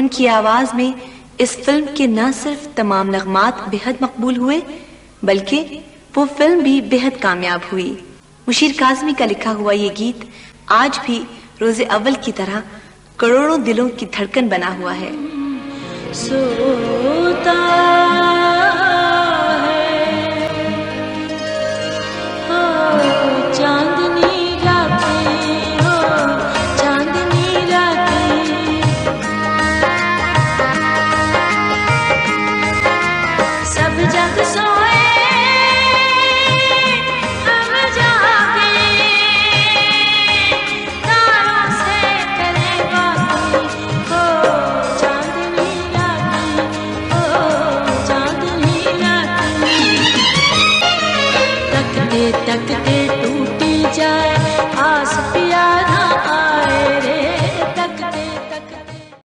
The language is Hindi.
उनकी आवाज में इस फिल्म के न सिर्फ तमाम नगमात बेहद मकबूल हुए, बल्कि वो फिल्म भी बेहद कामयाब हुई। मुशीर काज़मी का लिखा हुआ ये गीत आज भी रोज़े अव्वल की तरह करोड़ों दिलों की धड़कन बना हुआ है। सोता